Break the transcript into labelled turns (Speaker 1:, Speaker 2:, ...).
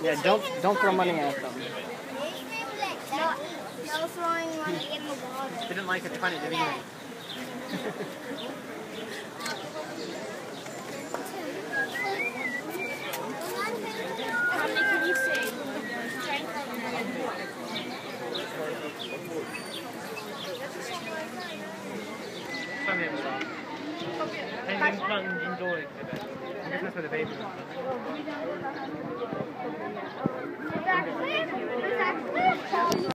Speaker 1: Yeah, don't throw money at them.
Speaker 2: No throwing money in the water.
Speaker 1: They didn't like it. They find it demeaning.
Speaker 2: How many can you see?
Speaker 1: Penguin plunge indoor exhibit. I guess that's where the baby was.